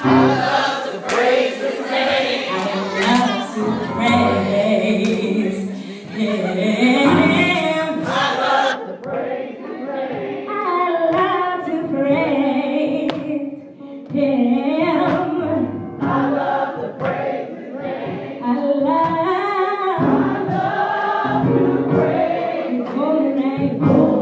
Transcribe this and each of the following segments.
love to praise His name. I love to praise Him. I love to praise His name. I love to praise Him. I love to praise His name. I love to praise His holy name.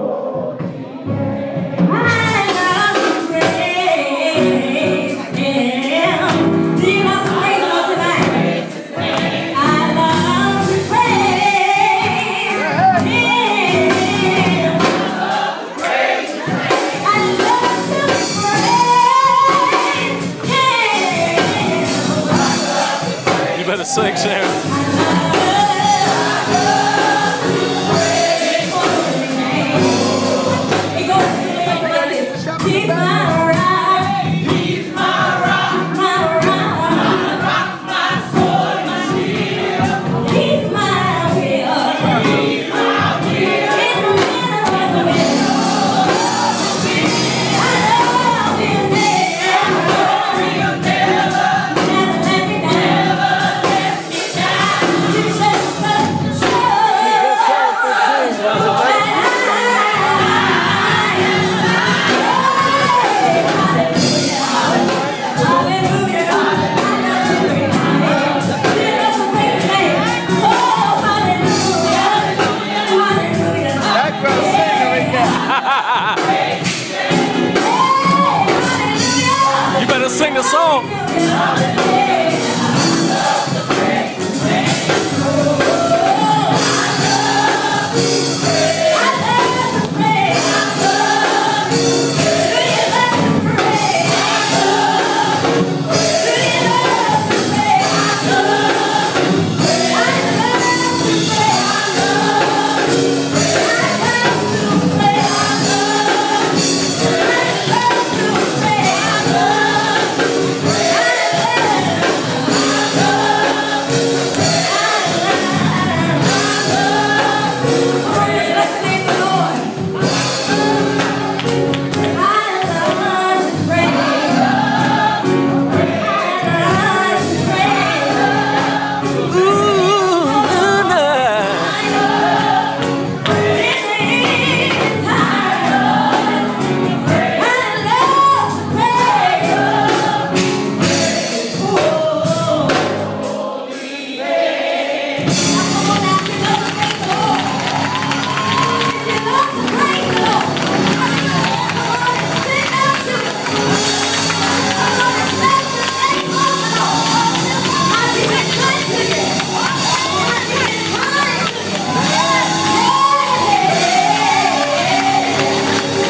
You better sing, Sharon. He's my rock. He's my rock, My rock. my sword, my shield. He's my will. He's my will. In the middle of the will. I love Him there. He'll never, Never let me down. Jesus, You better sing the song.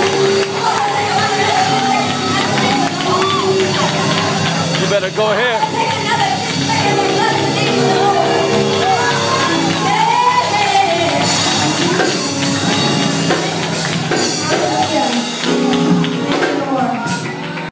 You better go ahead.